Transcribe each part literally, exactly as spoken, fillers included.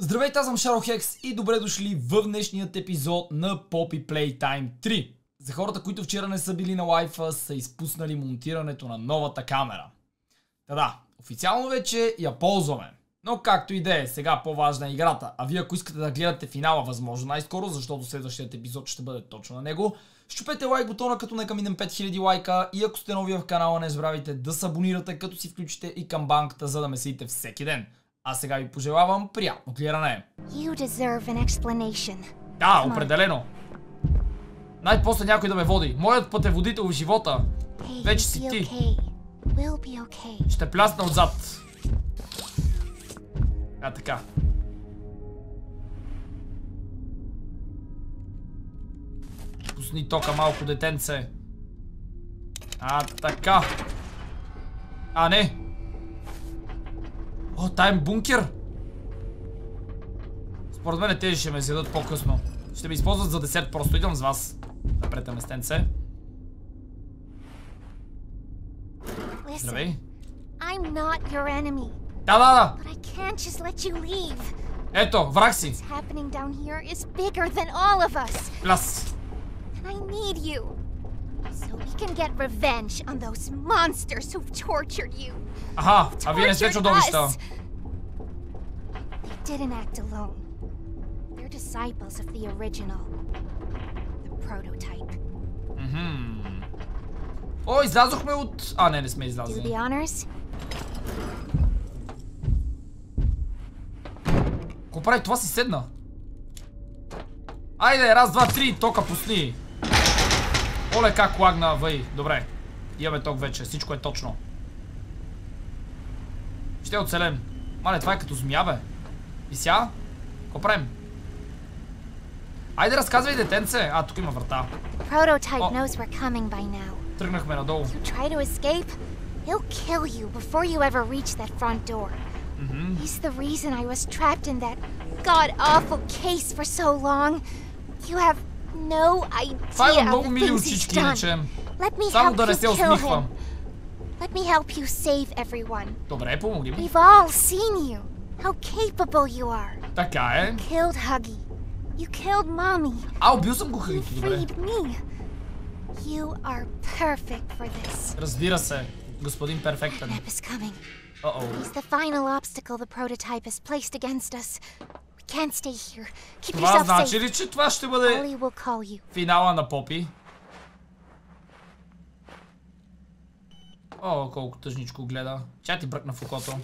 Здравейте, аз съм Шарлхекс и добре дошли в днешният епизод на Poppy Playtime три. За хората, които вчера не са били на лайфа, са изпуснали монтирането на новата камера. Та да, официално вече я ползваме. Но както и да е, сега по-важна е играта. А вие ако искате да гледате финала възможно най-скоро, защото следващият епизод ще бъде точно на него, щупете лайк бутона, като нека минем пет хиляди лайка, и ако сте нови в канала, не забравяйте да се абонирате, като си включите и камбанката, за да ме следите всеки ден. А сега ви пожелавам приятно гледане. Да, определено. Най-после някой да ме води. Моят пътеводител в живота. Hey, вече си ти. Okay. We'll okay. Ще плясна отзад. А, така. Пусни тока, малко детенце. А, така. А, не. О, таем бункер. Според мен тези ще ме изядат по-късно. Ще ме използват за десерт, просто идвам с вас. Напред на местенце. Здравей. Да, да, да. Ето, враг си. Пляс. Аха, а вие не сте чудовища. Мхм. О, излязохме от... А, не, не сме излязли. Ко прави? Това си седна. Айде, раз, два, три, тока пусни. Оле, как лагна, въй. Добре. Имаме ток вече, всичко е точно. Ще оцелем. Мале, това е като змия, бе. И сега? Ко правим? Айде, разказвай, детенце. А, тук има врата. Тръгнахме надолу. He'll kill you before you ever reach that front door. Mm-hmm. He's the reason I was trapped in that god-awful case for so long. You have no idea of the things he's done. Let me help you kill him. Let me help you save everyone. Добре, помоги ми. We've all seen you. How capable you are. Така е. You killed Huggy. You killed Mommy. А, убил съм го Хъгито, добре. You freed me. You are perfect for this. Разбира се. Господин перфектен. Uh-oh. He's the final obstacle the prototype has placed against us. We can't stay here. Keep това yourself значи safe. ли, че това ще бъде финала на Попи? О, колко тъжничко гледа. Тя ти бръкна в окото.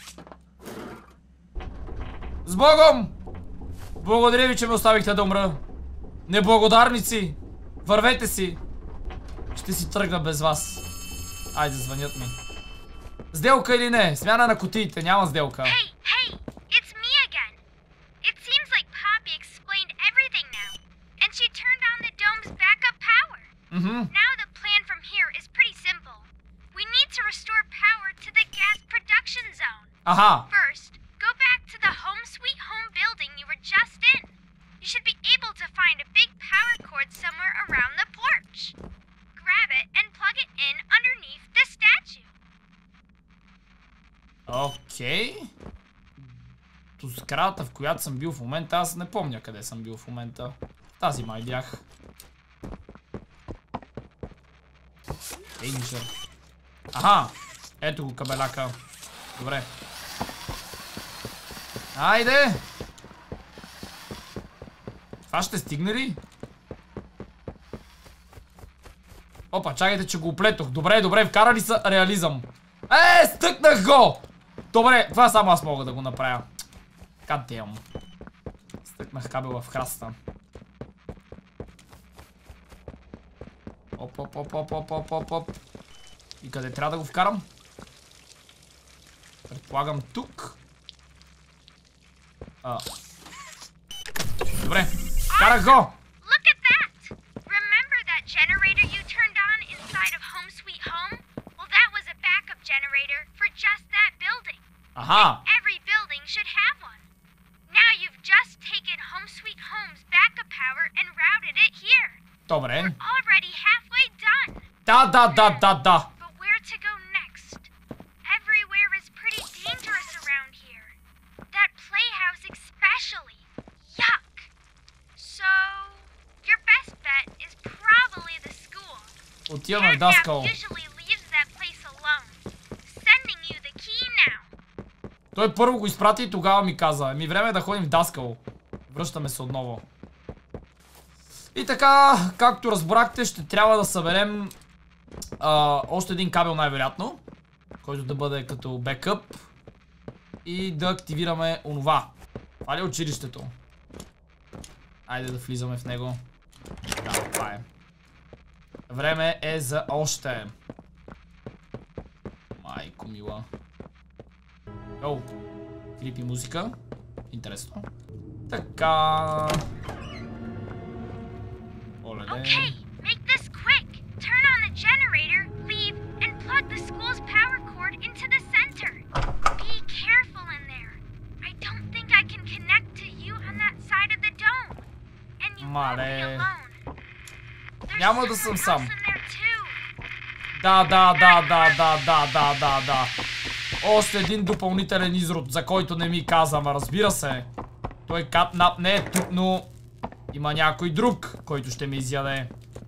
С Богом! Благодаря ви, че ме оставихте да умра. Неблагодарници! Вървете си! Ще си тръгна без вас. Айде, звънят ми. Сделка или не? Смяна на кутиите, няма сделка. Hey, hey, it's me again. It seems like Poppy explained everything now, and she turned on the dome's backup power. Mm-hmm. Now the plan from here is pretty simple. We need to restore power to the gas production zone. Аха. First, go back to the Home Sweet Home building you were just in. You should be able to find a big power cord somewhere around the porch. Grab it and plug it in underneath the statue. Окей. Okay. Ту сградата, в която съм бил в момента, аз не помня къде съм бил в момента. Тази май бях. Danger. Аха, ето го кабеляка. Добре. Айде! Това ще стигне ли? Опа, чакайте, че го оплетох. Добре, добре, вкарали са реализъм. Е, стъкнах го! Добре, това само аз мога да го направя. Кадем. Стъкнах кабела в храста. Оп, оп, оп, оп, оп, оп, оп, оп. И къде трябва да го вкарам? Предполагам тук. А. Добре, карах го! Aha! Every building should have one. Now you've just taken Home Sweet Home's backup power and routed it here. Добре. We're already halfway done. Да, да, да, да, да. But where to go next? Everywhere is pretty dangerous around here. That playhouse especially. Отиваме в Даскал. Той първо го изпрати и тогава ми каза: ми време е да ходим в Даскал. Връщаме се отново. И така, както разбрахте, ще трябва да съберем а, още един кабел най-вероятно, който да бъде като бекъп. И да активираме онова. Това ли е училището? Айде да влизаме в него. Да, това е. Време е за още. Майко мила. Оу. Крипи музика. Интересно. Така. Оле. Okay, make this quick. Turn on the generator, leave, and plug the school's power cord into the center. Be careful in there. I don't think I can connect to you on that side of the dome. And you won't be alone. Няма да съм сам. Да, да, да, да, да, да, да, да, да. Още един допълнителен изрод, за който не ми каза, ма разбира се. Той Катнап не е тук, но има някой друг, който ще ме изяде.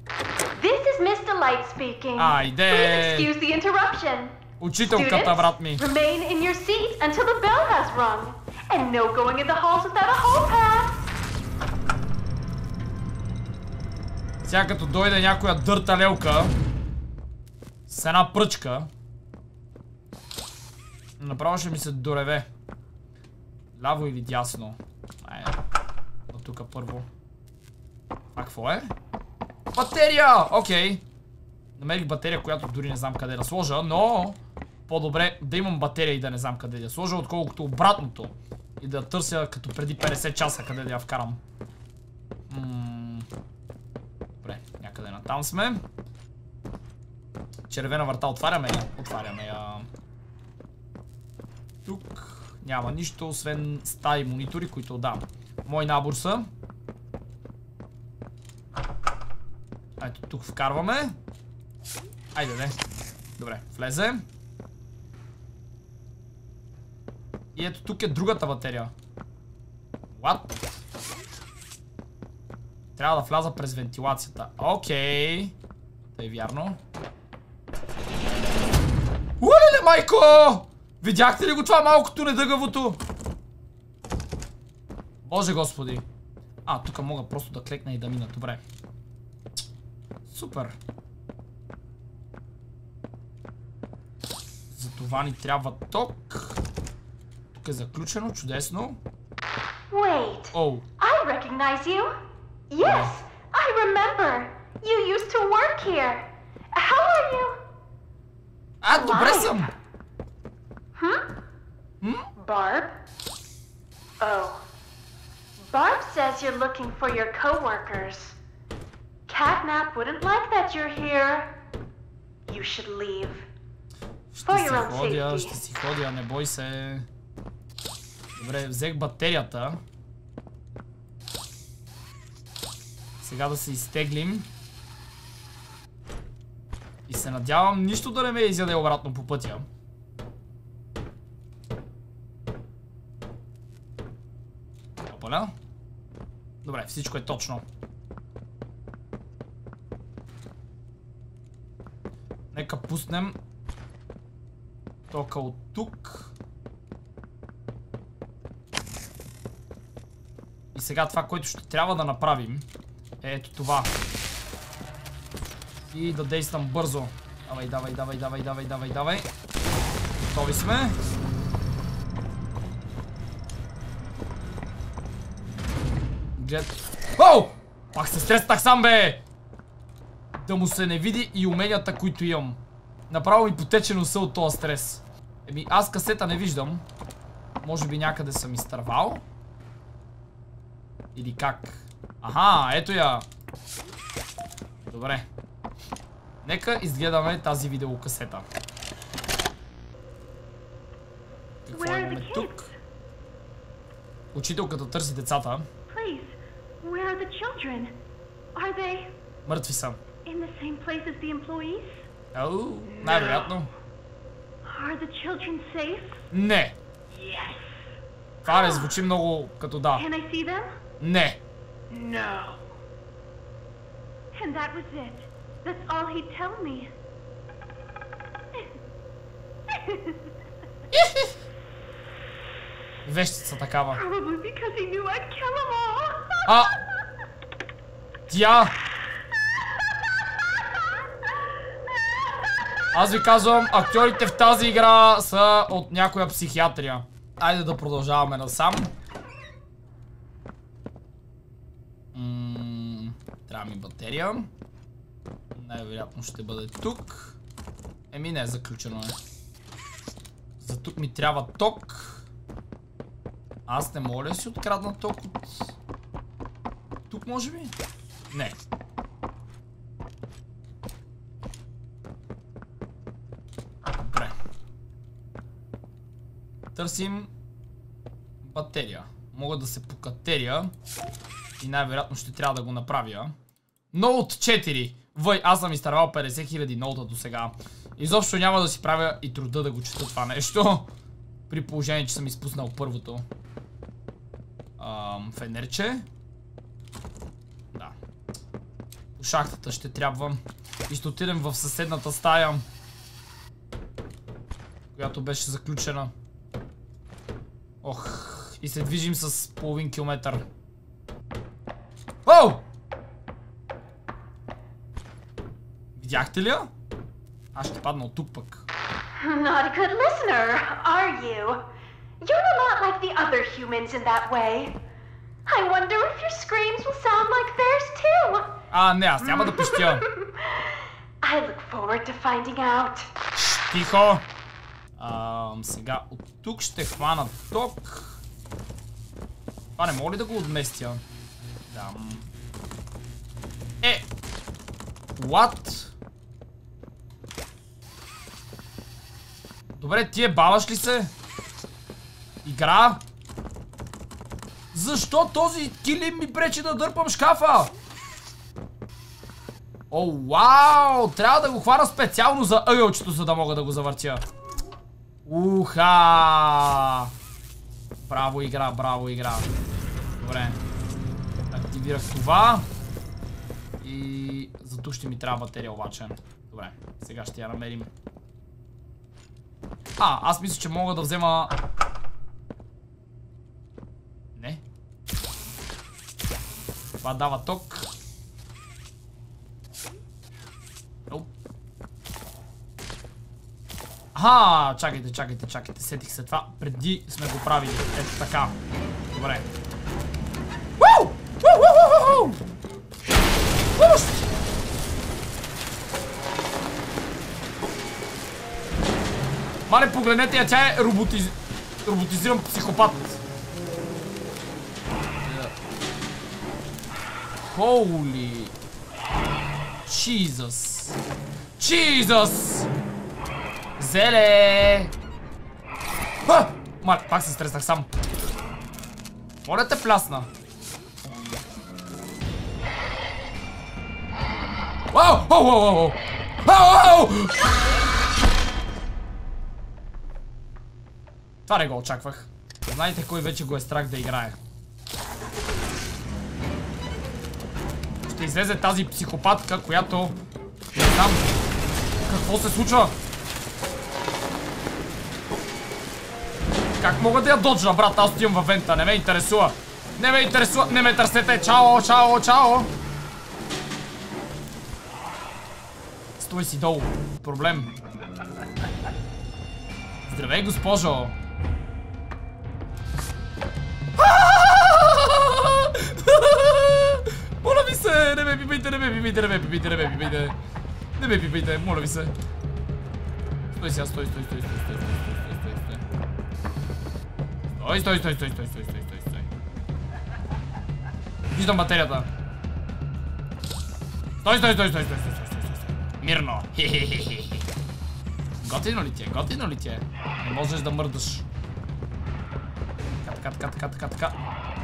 Айде! Учителката, брат ми. Сега като дойде някоя дърта лелка с една пръчка, направо ще ми се дореве. Ляво или дясно? Ай, от тук първо. А какво е? Батерия! Окей. Намерих батерия, която дори не знам къде да сложа, но по-добре да имам батерия и да не знам къде да я сложа, отколкото обратното. И да търся като преди петдесет часа къде да я вкарам. М Добре, някъде натам сме. Червена врата отваряме я. Отваряме я. Тук няма нищо, освен стаи монитори, които да. Мой набор са. Ето тук вкарваме. Айде, де. Добре, влезе. И ето тук е другата батерия. What? Трябва да вляза през вентилацията. Окей. Да е вярно. Улеле, майко! Видяхте ли го това малкото недъгавото? Боже господи. А, тук мога просто да клекна и да мина. Добре. Супер. За това ни трябва ток. Тук е заключено, чудесно. Wait. Oh. I recognize you. Yes, I remember. You used to work here. How are you? А, добре съм. Hmm? Hmm? Barb? Oh. Barb says you're looking for your co-workers. Catnap wouldn't like that you're here. You should leave. For your own safety. Ще си ходя, не бой се. Добре, взех батерията. Сега да се изтеглим. И се надявам нищо да не ме изяде обратно по пътя. Опаля. Добре, всичко е точно. Нека пуснем тока от тук. И сега това, което ще трябва да направим, е ето това. И да действам бързо. Давай, давай, давай, давай, давай, давай, давай. Готови сме. Глед. Оу! Пак се стреснах сам, бе! Да му се не види и уменията, които имам. Направо ми потече носа от този стрес. Еми, аз касета не виждам. Може би някъде съм изтървал. Или как? Аха, ето я. Добре. Нека изгледаме тази видеокасета. Какво имаме тук? Учителката търси децата. Мъртви са. Ау, най-вероятно. Не. Това не звучи много като да. Не. That's all he'd tell me. Вещица такава. Probably because he knew I'd kill them all. А! Тя! Аз ви казвам, актьорите в тази игра са от някоя психиатрия. Айде да продължаваме насам. М- трябва ми батерия. Най-вероятно ще бъде тук. Еми не, заключено е. За тук ми трябва ток. Аз не мога ли си открадна ток от... Тук може би? Не. Добре. Търсим батерия. Мога да се покатеря. И най-вероятно ще трябва да го направя. Ноут четири. Въй, аз съм изтървал петдесет хиляди ноута до сега. Изобщо няма да си правя и труда да го чета това нещо. При положение, че съм изпуснал първото. Ам, фенерче. Да. По шахтата ще трябва. И ще отидем в съседната стая, която беше заключена. Ох. И се движим с половин километър. Оу! Видяхте ли я? Аз ще падна от тук пък. Not a good listener, are you? You're a lot like the other humans in that way. I wonder if your screams will sound like theirs too. А, не, аз няма да пищя. I look forward to finding out. Тихо. Ам, сега от тук ще хвана ток. Това не мога ли да го отместя? Да. Е! What? Добре, ти е баваш ли се? Игра? Защо този килим ми пречи да дърпам шкафа? О, вау! Трябва да го хвана специално за ъгълчето, за да мога да го завъртя. Уха! Браво игра, браво игра. Добре. Активирах това. И за тук ще ми трябва батерия обаче. Добре, сега ще я намерим. А, аз мисля, че мога да взема... Не. Това дава ток. Оп. Аха, чакайте, чакайте, чакайте. Сетих се това. Преди сме го правили. Ето така. Добре. Уу! Уу, уу, уу, уу! Мале, погледнете я, тя е роботиз... роботизиран психопат. Holy Jesus. Jesus! Зеле! Ха! Мале, пак се стреснах сам. Моля те, плясна. Вау! Вау! Вау! Вау! Вау! Това не го очаквах. Знаете кой вече го е страх да играе. Ще излезе тази психопатка, която... Не знам какво се случва. Как мога да я доджа, брат? Аз отивам във вента, не ме интересува. Не ме интересува, не ме търсете. Чао, чао, чао. Стой си долу. Проблем. Здравей, госпожо. Моля ви се, не ме пипайте, не ме пипайте, не ме пипайте, не ме пипайте. Не ме пипайте, моля ви се. Стой сега, стой, стой, стой, стой, стой, стой, стой, стой, стой. Стой, стой, стой, стой, стой, стой, стой, стой. Виждам батерията. Стой, стой, стой, стой, стой, стой, стой, стой. Мирно. Готино ли ти е? Готино ли ти е? Не можеш да мърдаш. Така, така, така, така, така.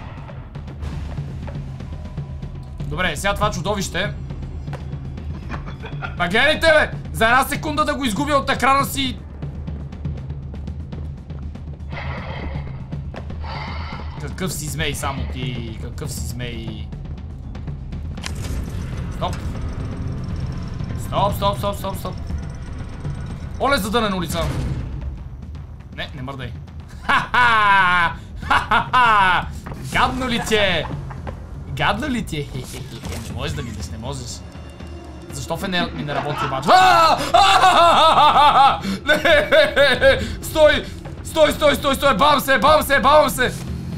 Добре, сега това чудовище. Па гледайте, бе! За една секунда да го изгубя от екрана си. Какъв си змей само ти? Какъв си змей? Стоп! Стоп, стоп, стоп, стоп, стоп. Оле, задънена улица. Не, не мърдай. Ха-ха! Ха-ха-ха! Гадно ли ти е? Гадно ли ти е? Не можеш да видиш, не можеш. Защо фенерът ми не работи обаче? Стой! Стой, стой, стой, стой! Бавам се, бавам се, бавам се!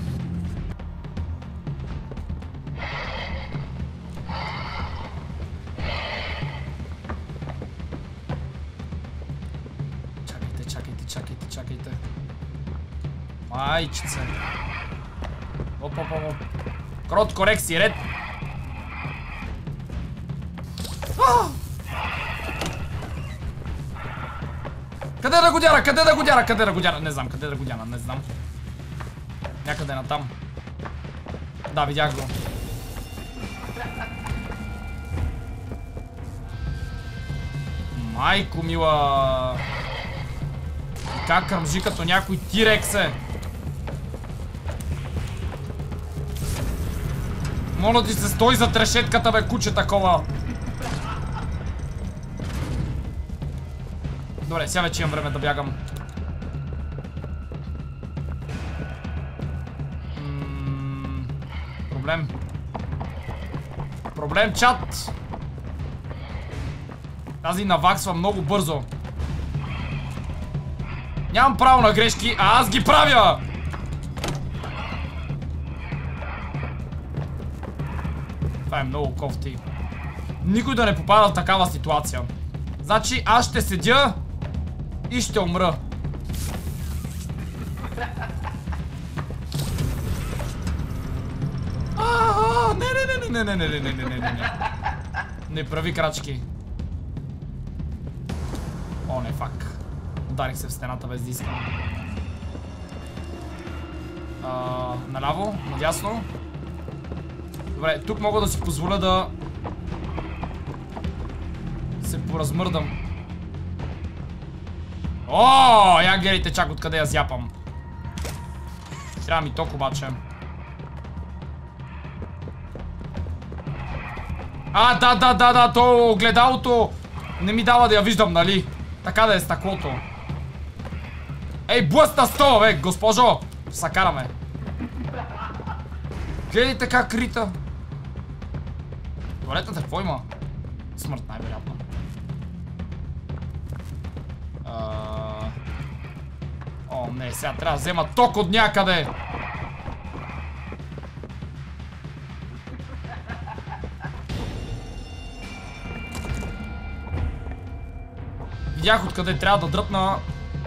Чакайте, чакайте, чакайте, чакайте. Майчице. Оп, оп, оп. Крот, корекции, ред. Къде да го дяра? Къде да го дяра? Къде да го дяра? Не знам, къде да го дяра? Не знам. Някъде натам. Да, видях го. Майко мила. Как кръмжи като някой тирекс е. Моля ти се, стой за трешетката, бе, куче такова. Добре, сега вече имам време да бягам. М-м, проблем. Проблем, чат. Тази наваксва много бързо. Нямам право на грешки, а аз ги правя! Това е много кофти. Никой да не попада в такава ситуация. Значи аз ще седя и ще умра. А, не, не, не, не, не, не, не, не, не, не, не. Не прави крачки. О, не, фак. Ударих се в стената без да искам. Наляво, надясно. Добре, тук мога да си позволя да се поразмърдам. О, я гледайте чак откъде я зяпам. Трябва ми ток обаче. А, да, да, да, да, то огледалото не ми дава да я виждам, нали? Така да е стъклото. Ей, блъсна стола, бе, госпожо! Са караме. Гледайте как рита. Добре, какво има? Смърт, най-вероятно. Uh... О, не, сега трябва да взема ток от някъде. Видях откъде трябва да дръпна.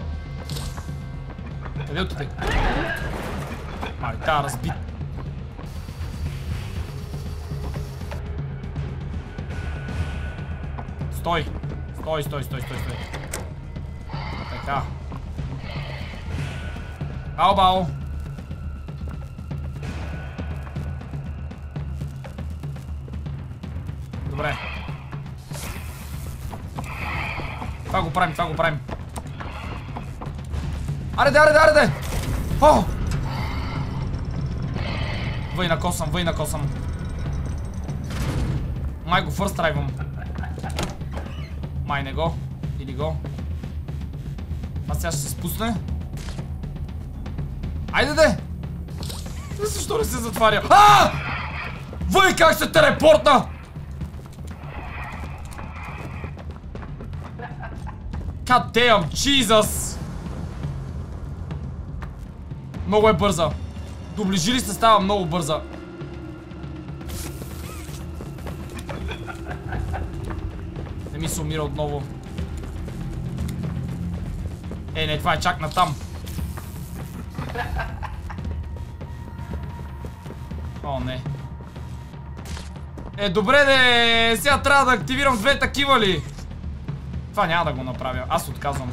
Къде отиде? Ай, тази разбит. Стой! Стой, стой, стой, стой, стой. Така. Бао, бао. Добре. Това го правим, това го правим. Ареде, ареде, ареде! О! Въй накосам, въй накосам. Май го фърст трайвам. Май не го. Или го. А сега ще се спусне. Айде де! Защо не се затваря? А! Въй как се телепортна! God damn, Jesus! Много е бърза. Доближили се, става много бърза. Не ми се умира отново. Е, не, това е чак натам. О, не. Е, добре де, сега трябва да активирам две такива ли? Това няма да го направя, аз отказвам.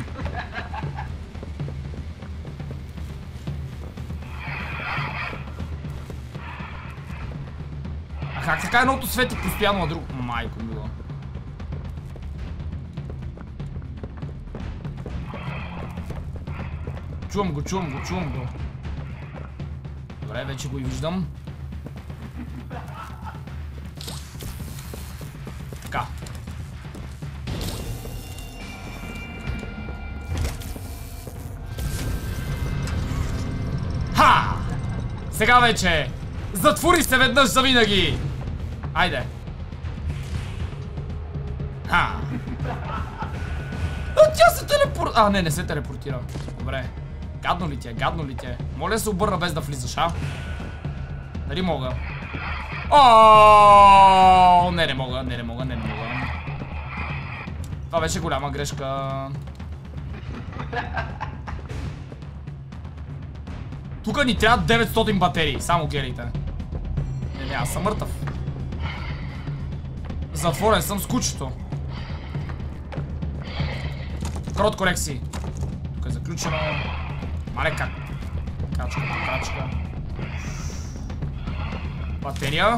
А как така едното свети постоянно, а друго? Майко мила. Чувам го, чувам го, чувам го. Добре, вече го и виждам. Така. Сега вече! Затвори се веднъж за винаги! Айде! Ха! А, тя се телепортира! А, не, не се телепортира. Добре. Гадно ли ти е? Гадно ли ти е? Моля да се обърна без да влизаш, а? Дали мога? О, не, не мога, не, не мога, не, не мога. Това беше голяма грешка. Тук ни трябва деветстотин батерии, само гелите. Не, не, аз съм мъртъв. Затворен съм с кучето. Крот корекции. Тук е заключено. Мале как? Крачка по крачка. Батерия.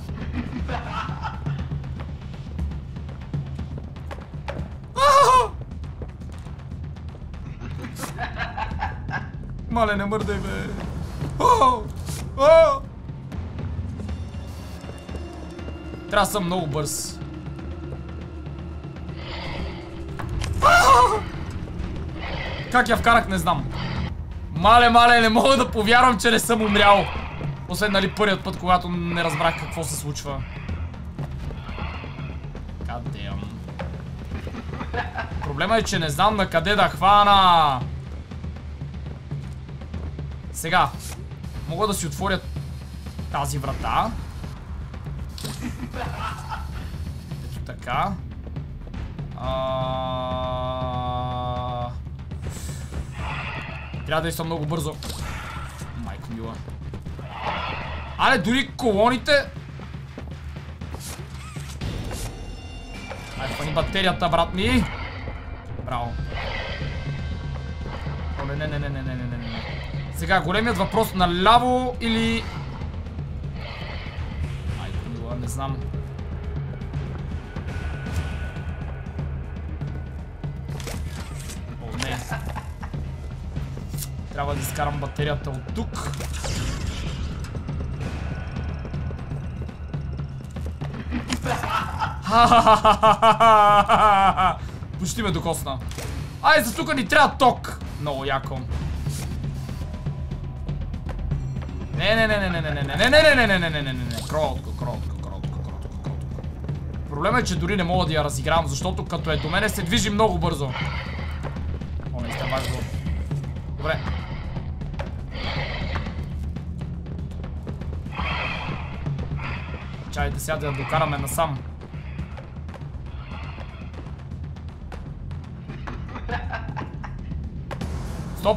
Мале, не мърдай, бе. О! О! Трябва да съм много бърз. Как я вкарах, не знам. Мале, мале, не мога да повярвам, че не съм умрял. Освен, нали, първият път, когато не разбрах какво се случва. Кадем. Проблема е, че не знам на къде да хвана. Сега, мога да си отворя тази врата. Ето така. А... Трябва да действам много бързо. Майко мила. Але дори колоните... Ай, хвани батерията, брат ми. Браво. О, не, не, не, не, не, не, не, не. Сега, големият въпрос, наляво или... Майко мила, не знам. О, не. Трябва да изкарам батерията от тук. Почти ме докосна. Ай, за тук ни трябва ток. Много яко. Не, не, не, не, не, не, не, не, не, не, не, не, не, не, не, не, не, кротко, кротко, кротко, кротко, кротко. Проблемът е, че дори не мога да я разигравам, защото като е до мене се движи много бързо. О, не сте важно. Добре. Чайте сега да я докараме насам. Стоп!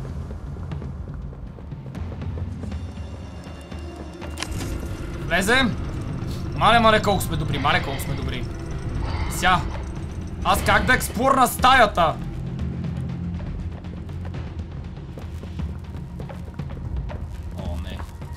Влезем! Мале, мале, колко сме добри, мале, колко сме добри. Ся! Аз как да експлорна стаята? О, не.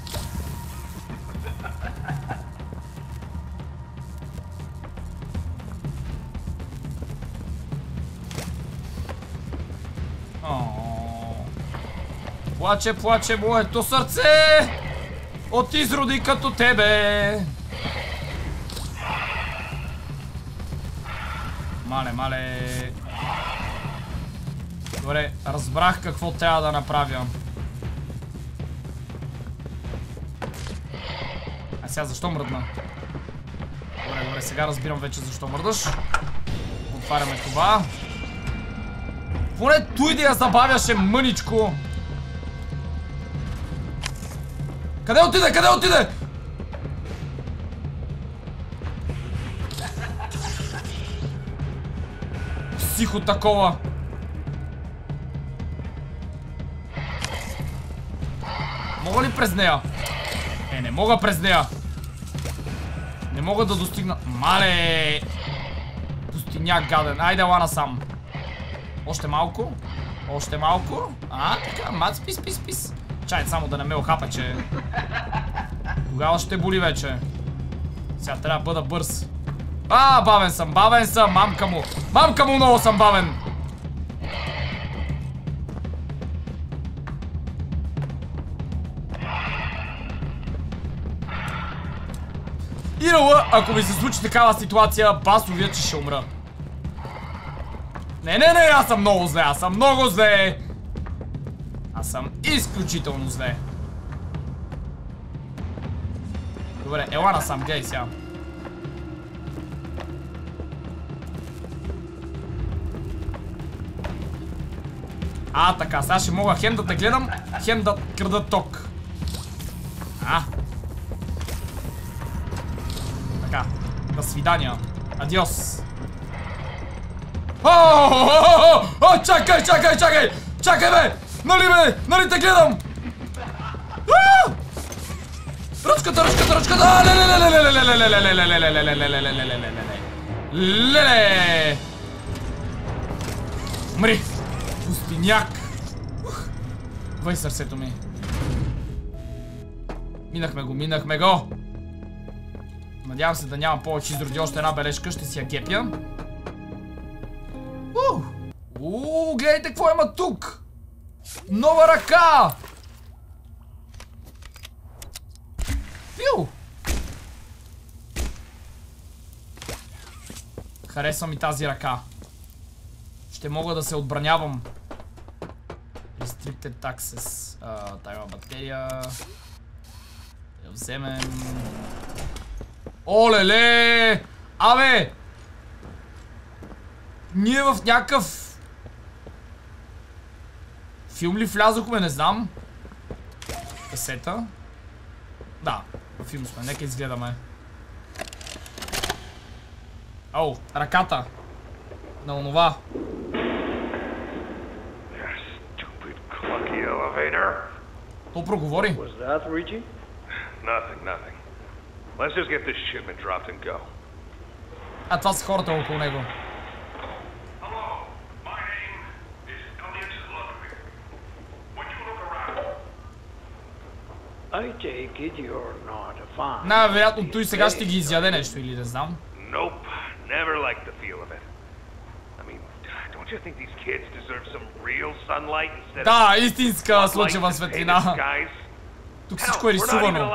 О. Плаче, плаче моето сърце! От изроди като тебе. Мале, мале. Добре, разбрах какво трябва да направя. А сега защо мръдна? Добре, добре, сега разбирам вече защо мръдаш. Отваряме това. Поне той да я забавяше мъничко. Къде отиде? Къде отиде? Психо такова. Мога ли през нея? Е, не мога през нея. Не мога да достигна. Мале! Пустиняк гаден. Айде, лана сам. Още малко. Още малко. А, така, мат, спис, спис, спис. Чай, само да не ме охапа, че... Тогава ще боли вече. Сега трябва да бъда бърз. А, бавен съм, бавен съм, мамка му. Мамка му, много съм бавен. Ирала, ако ми се случи такава ситуация, басовия, че ще умра. Не, не, не, аз съм много зле, аз съм много зле. Аз съм изключително зле. Добре, ела насам, гледай сега. А, така, сега ще мога хем да те гледам, хем да крада ток. А. Така, до свидания. Адиос. О, чакай, чакай, чакай! Чакай, бе! Нали, бе! Нали те гледам! Ръчката, ръчката, ръчката! Леле! Мри! Пустиняк! Въй сърцето ми. Минахме го, минахме го! Надявам се да нямам повече изроди. Още една бележка, ще си я гепя. Ууу, гледайте какво има тук! Нова ръка! Пиу! Харесва ми тази ръка. Ще мога да се отбранявам. Restricted access. А, тайма батерия. Я вземем. Олеле! Абе! Ние в някакъв филм ли влязохме, не знам. Касета. Да, в филм сме, нека изгледаме. О, ръката на онова. То проговори. А това са хората около него. Най-вероятно той сега ще ги изяде нещо или не знам. Да, истинска слънчева светлина. Тук всичко е рисувано.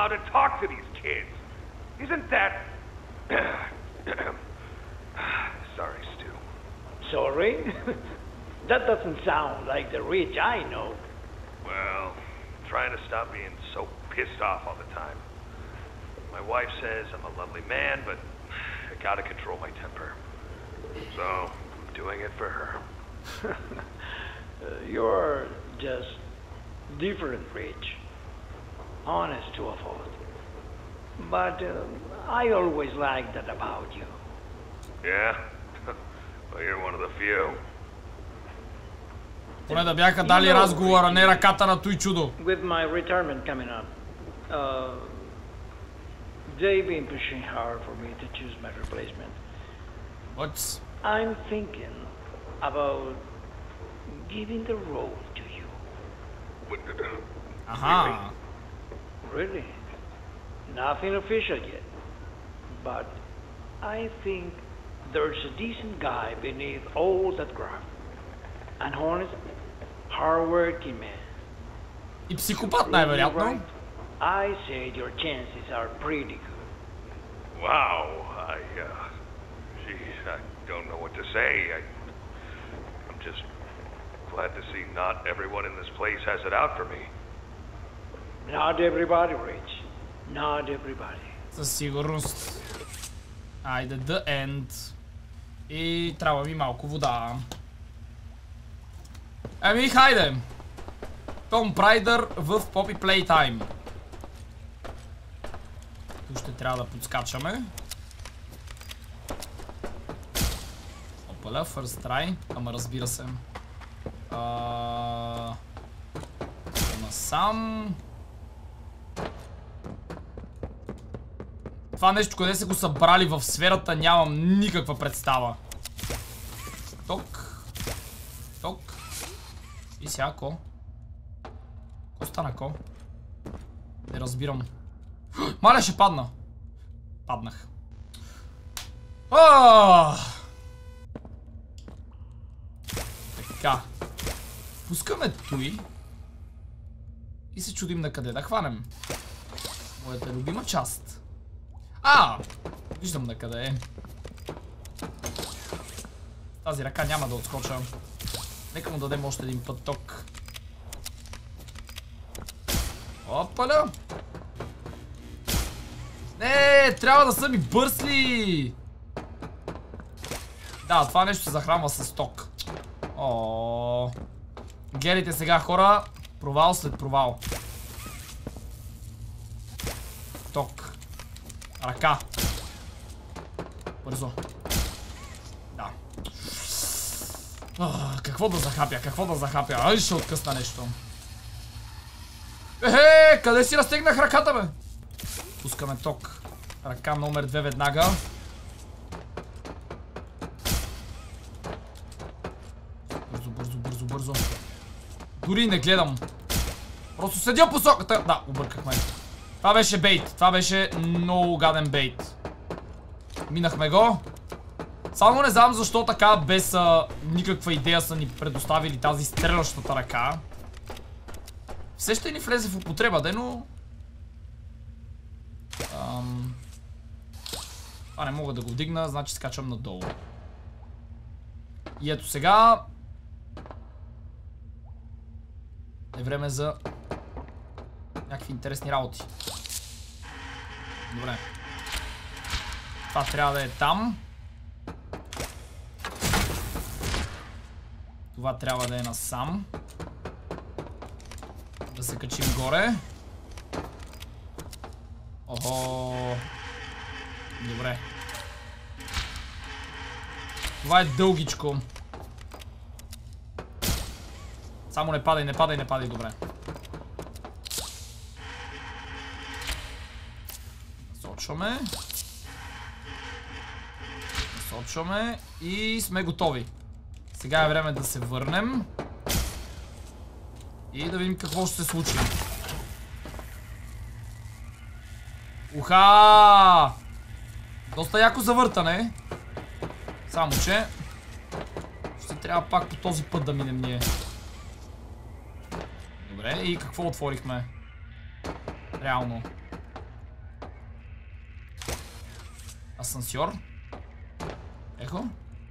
Sorry? That doesn't sound like the Rich I know. Well, trying to stop being so pissed off all the time. My wife says I'm a lovely man, but I gotta control my temper. So, I'm doing it for her. uh, you're just different, Rich. Honest to a fault. But uh, I always liked that about you. Yeah? Well, you're one of the few. Поне да бяха дали разговора, не ръката на той чудо. With my retirement coming up, uh, they've been pushing hard for me to choose my replacement. What's? I'm thinking about giving the role to you. Aha. Really? Nothing official yet. But I think there's a decent guy beneath all that graft. An honest, hard-working man. И психопат най-вероятно. I say your chances are pretty good. Wow, I, uh, geez, I don't know what to say. I, I'm just glad to see not everyone in this place has it out for me. Not everybody, Rich. Not everybody. Със сигурност. Айде, the end. И трябва ми малко вода. Еми, хайде! Том Прайдър в Poppy Playtime. Тук ще трябва да подскачаме. Опаля, first try. Ама разбира се. А... Насам. Това нещо, къде са го събрали в сферата, нямам никаква представа. Ток. Ток. И сега ко? Ко стана ко? Не разбирам. Маля, ще падна. Паднах. Аааа! Така. Пускаме той. И се чудим на къде да хванем. Моята любима част. А! Виждам на къде е. Тази ръка няма да отскоча. Нека му дадем още един път ток. Опаля! Не, Е, трябва да съм и бърз ли? Да, това нещо се захранва с ток. О, гледайте сега, хора. Провал след провал. Ток. Ръка. Бързо. Да. О, какво да захапя, какво да захапя? Ай, ще откъсна нещо. Ехе, къде си разтегнах ръката, бе? Пускаме ток. Ръка номер две веднага. Бързо, бързо, бързо, бързо. Дори не гледам. Просто седя посоката. Да, объркахме. Това беше бейт. Това беше много гаден бейт. Минахме го. Само не знам защо така без а, никаква идея са ни предоставили тази стрелящата ръка. Все ще ни влезе в употреба, де, но... Ам... Това не мога да го вдигна, значи скачам надолу. И ето сега... Е време за... някакви интересни работи. Добре. Това трябва да е там. Това трябва да е насам. Да се качим горе. Охо. Добре. Това е дългичко. Само не падай, не падай, не падай, добре. Насочваме. Насочваме и сме готови. Сега е време да се върнем. И да видим какво ще се случи. Уха! Доста яко завъртане. Само че ще трябва пак по този път да минем ние. Добре, и какво отворихме? Реално. Асансьор. Ехо.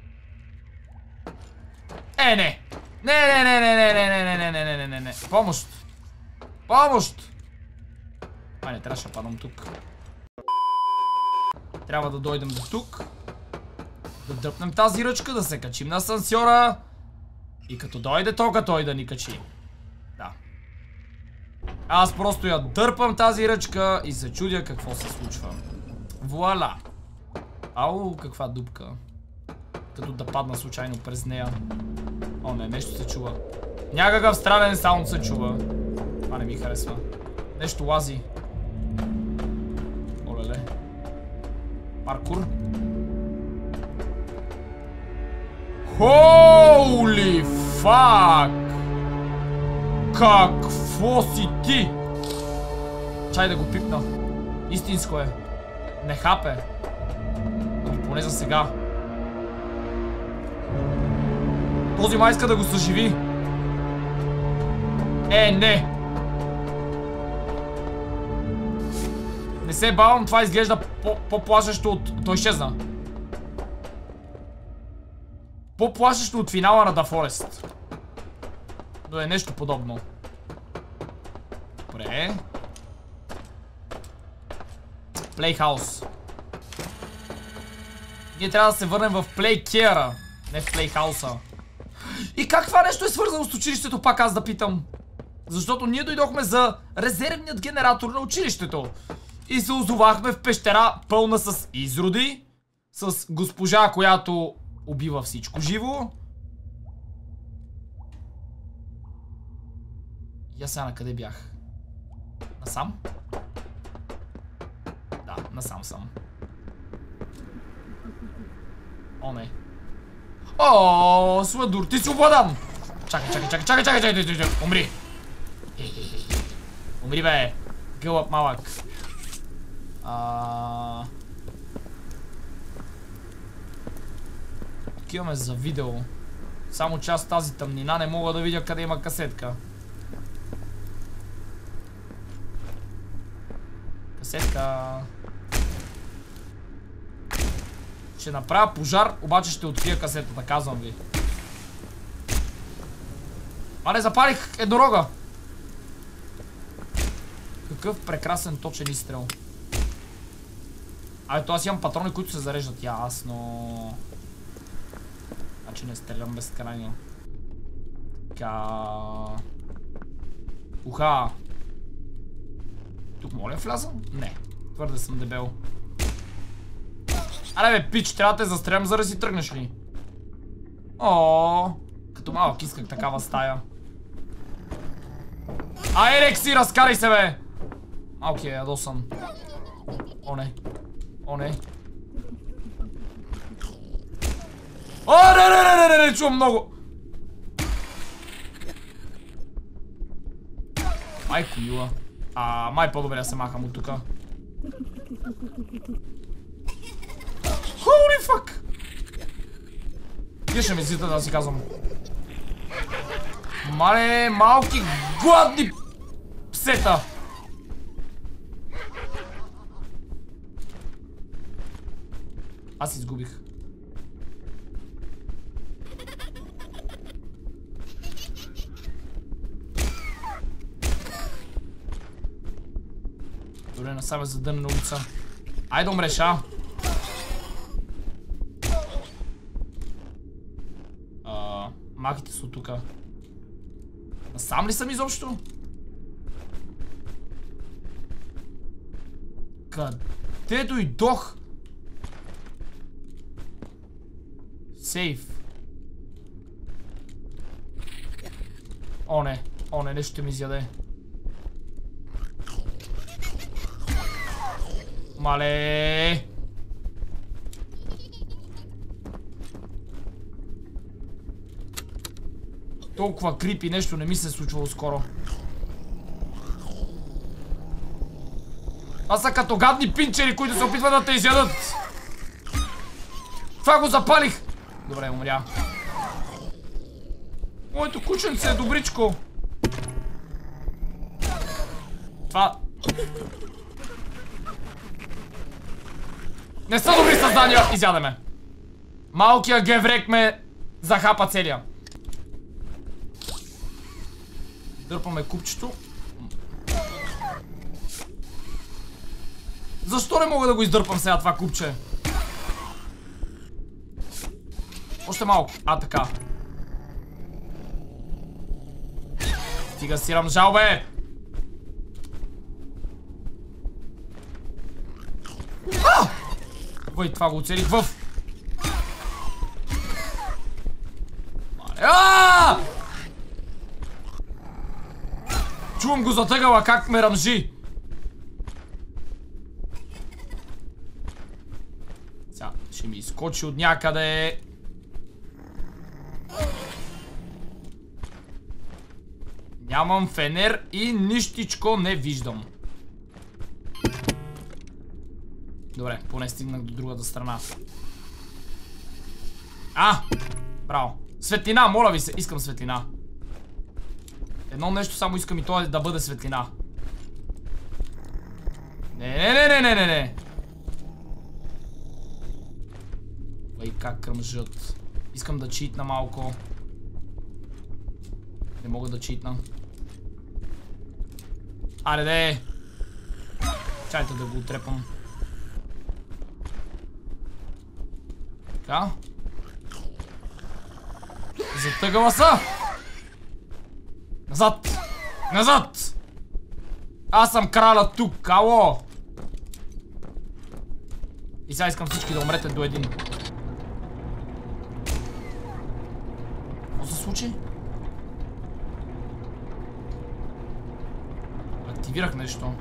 Е, не! Не, не, не, не, не, не, не, не, не, не, не, не, не. Помощ! Помощ! А, не, трябваше да падам тук. Трябва да дойдем до тук. Да дръпнем тази ръчка, да се качим на асансьора. И като дойде тока, той да ни качи. Да. Аз просто я дърпам тази ръчка и се чудя какво се случва. Вуаля! Ау, каква дупка. Като да падна случайно през нея. О, не, нещо се чува. Някакъв странен саунд се чува. Това не ми харесва. Нещо лази. Олеле. Паркур. Хоули фак! Какво си ти? Чай да го пипна. Истинско е. Не хапе. Но поне за сега. Този май иска да го съживи. Е, не. Не се бавам, това изглежда по-плашещо от... Той изчезна. По-плашещо от финала на The Forest. Но е нещо подобно. Добре. Playhouse. Ние трябва да се върнем в Playcare-а, не в Playhouse-а. И как това нещо е свързано с училището, пак аз да питам? Защото ние дойдохме за резервният генератор на училището. И се озовахме в пещера пълна с изроди. С госпожа, която убива всичко живо. И аз сега на къде бях? Насам? Да, насам съм. О, не. О, Сладур, ти си обладан! Чакай, чакай, чакай, чакай, чакай, чакай, чакай, умри! Умри, бе! Гълъб малък. А... Тук имаме за видео. Само че аз тази тъмнина не мога да видя къде има касетка. Касетка. Ще направя пожар, обаче ще открия касетата, казвам ви. А не, запалих еднорога. Какъв прекрасен точен изстрел. Абе, то аз имам патрони, които се зареждат. Ясно. Значи не стрелям безкрайно. Така... Уха! Тук моля вляза? Не. Твърде съм дебел. Аре бе, пич, трябва да те застрелям, за да си тръгнеш ли? О, като малък исках такава стая. Ай, Рекси, разкарай се, бе! Малки е ядосан. О, не. О, не. О, не, не, не, не, не, не, чувам много. Майко мила. А, май по-добре да се махам от тука. Holy fuck! Тия ще ми зита да си казвам. Мале, малки гладни псета! Аз изгубих. Добре, насаме задънена улица. Айде умреш, а! А, маките са от тука. Насам ли съм изобщо? Къде дойдох? Сейф. О, не. О, не, нещо ще ми изяде. Мале. Толкова крипи нещо не ми се е случвало скоро. Това са като гадни пинчери, които се опитват да те изядат. Това го запалих. Добре, умря. Моето кученце е добричко. Това... Не са добри създания. Изядеме. Малкия геврек ме захапа целия. Дърпаме купчето. Защо не мога да го издърпам сега това купче? Още малко. А, така. Стига сирам жал, бе! А! Въй, това го оцелих в... Ааа! Чувам го затъгала как ме ръмжи. Сега ще ми изкочи от някъде. Нямам фенер и нищичко не виждам. Добре, поне стигнах до другата страна. А! Браво. Светлина, моля ви се, искам светлина. Едно нещо само искам и то е да бъде светлина. Не, не, не, не, не, не, не. Ай, как кръмжат. Искам да читна малко. Не мога да читна. Аре, де. Чайте да го отрепам. Така. Затъгала са. Назад! Назад! Аз съм краля тук, ало! И сега искам всички да умрете до един. Какво се случи? Активирах нещо.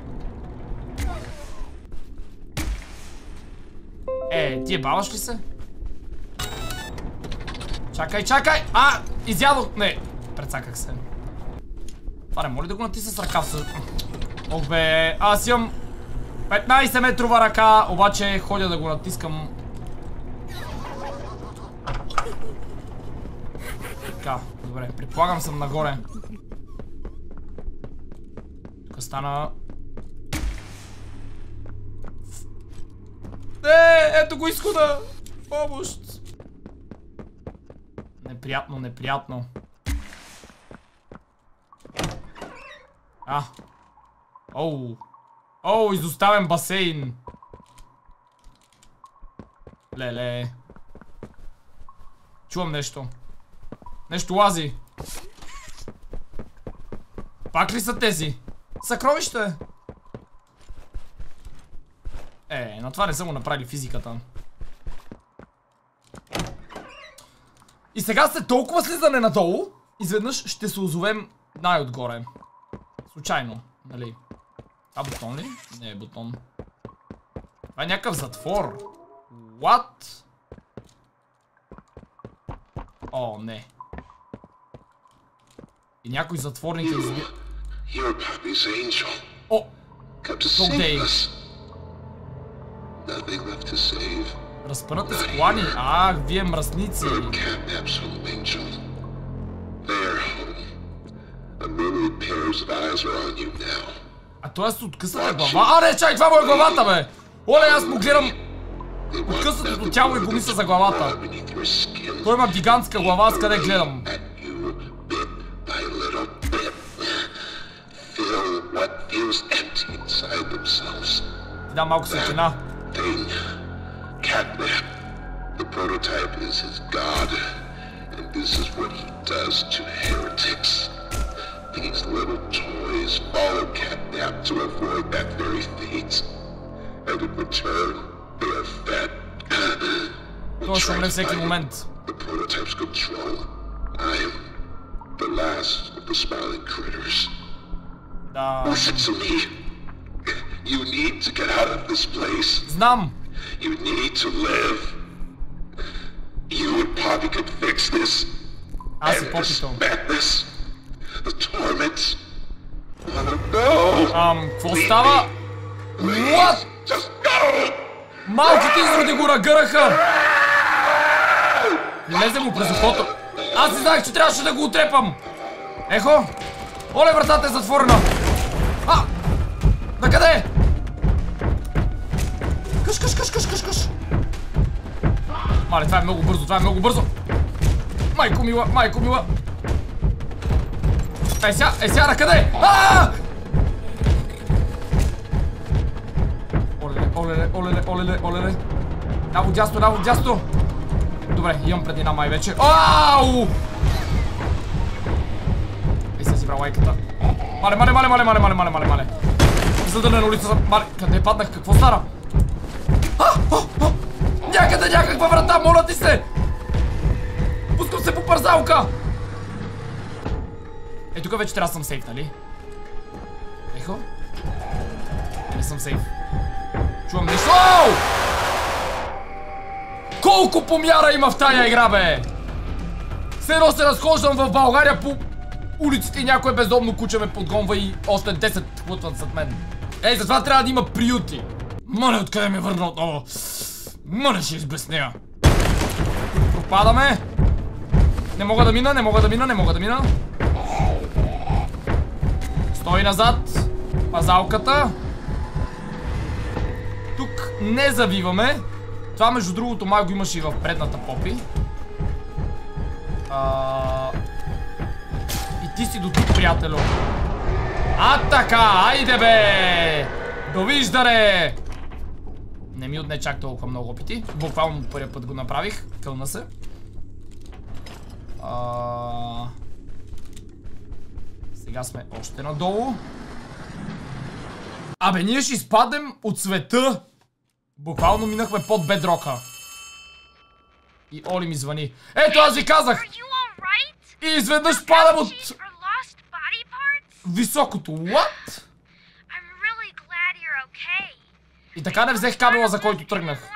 Е, ти е баваш ли се? Чакай, чакай! А! Изядох! Не! Прецаках се. Това не моля да го натисна с ръка. Ох бе, аз имам петнайсет метрова ръка, обаче ходя да го натискам. Така, добре, предполагам съм нагоре. Тук стана... Е, ето го изхода! Помощ! Неприятно, неприятно. А. Оу. Оу, изоставен басейн. Леле. Чувам нещо. Нещо лази. Пак ли са тези? Съкровище! Е, на това не са му направили физиката. И сега след толкова слизане надолу, изведнъж ще се озовем най-отгоре. Случайно, нали? А бутон ли? Не е бутон. Това е някакъв затвор. What? О, не. И някой затворник е изби... О! Толдей. Разпънати с колани. А, вие мръсници. А той с откъсната глава. А, не, чай, това му е главата, бе! Оле, аз му гледам откъснатото тяло и го мисля за главата. Той има гигантска глава, с къде гледам. Да, малко светлина. Catnap. The prototype is his god, and this is what he does to heretics. These little toys follow Catnap to avoid that very fate, and in return, they are fed. Това ще умре всеки момент. The prototype's control. I am the last of the smiling critters. Да. Listen to me. You need to get out of this place. Знам. You need to live. You and Poppy could fix this. Аз и Попито. Madness. The torment. No. Ам, какво става? What? Just go. Малките изроди го ръгъраха. Лезе му през ухото. Аз не знаех, че трябваше да го отрепам. Ехо. Оле, вратата е затворена. А! Накъде? Къш, къш, къш, къш, къш, къш. Мале, това е много бързо, това е много бързо. Майко мила, майко мила. Е, сега, е, сега, накъде? Ааа! Олеле, олеле, олеле, олеле, олеле. Наво дясно, наво дясно. Добре, имам предина май вече. Ау! Ей, сега си брал лайката. Мале, мале, мале, мале, мале, мале, мале, мале, мале. За на улицата. Мале, къде паднах? Какво стара? А, а, а. Някъде някаква врата, моля ти се! Пускам се по парзалка! Е, тук вече трябва да съм сейф, нали? Ехо? Не съм сейф. Чувам нещо. Оу! Колко помяра има в тая игра, бе! Все едно се разхождам в България по улиците и някое бездомно куче ме подгонва и още десет хвътват зад мен. Ей, затова трябва да има приюти. Моля, откъде ме върна отново? Моля, ще избеснея. Пропадаме. Не мога да мина, не мога да мина, не мога да мина. Стой назад. Пазалката. Тук не завиваме. Това, между другото, май го имаше и в предната Попи. А... И ти си до тук, приятелю. А така, айде бе! Довиждане! Не ми отне чак толкова много опити. Буквално първия път го направих. Кълна се. А... Сега сме още надолу. Абе, ние ще изпадем от света. Буквално минахме под бедрока. И Оли ми звъни. Ето, аз ви казах! И изведнъж падам от... високото. What? И така не взех кабела, за който тръгнах.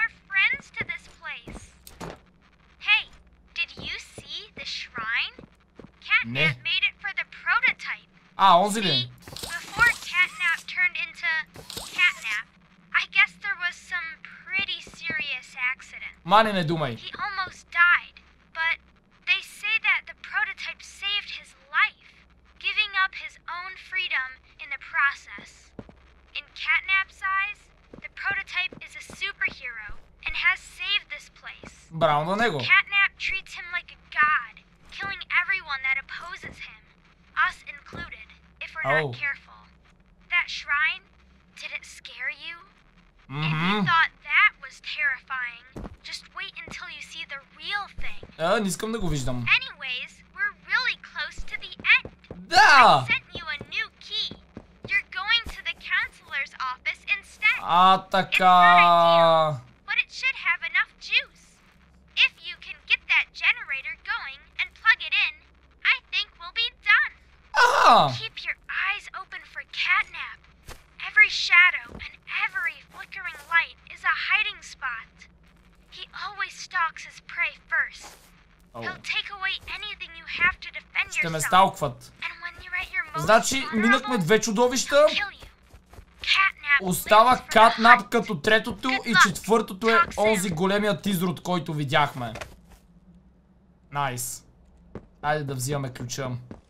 Не. А, онзи ли? Мани, не думай. Браво на него. Catnap treats him like a god, killing everyone that opposes him, us included, if we're oh. not careful. That shrine, did it scare you? Mm-hmm. If you thought that was terrifying, just wait А, не искам да го виждам. Anyways, we're really close to the end. Да! I sent you a new key. You're going to the counselor's office instead. А, така... But it should have enough juice. If you can get that generator going and plug it in, I think we'll be done. Ага! Keep your eyes open for catnap. Every shadow and every flickering light is a hiding spot. He always stalks his prey first. Oh. He'll take away anything you have to defend Ще ме yourself. сталкват. And when you're at your most Значи, минахме две чудовища. vulnerable, he'll kill you. Catnap Остава lives for the Катнап hunt. като третото и четвъртото е онзи големият изрод, който видяхме. Найс. Айде да взимаме ключа.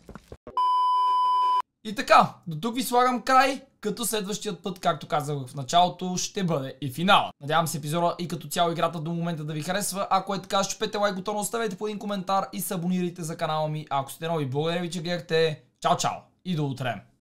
И така, до тук ви слагам край, като следващият път, както казах в началото, ще бъде и финала. Надявам се епизода и като цяло играта до момента да ви харесва. Ако е така, щупете лайк бутона, оставете по един коментар и се абонирайте за канала ми. Ако сте нови, благодаря ви, че гледахте. Чао, чао и до утре.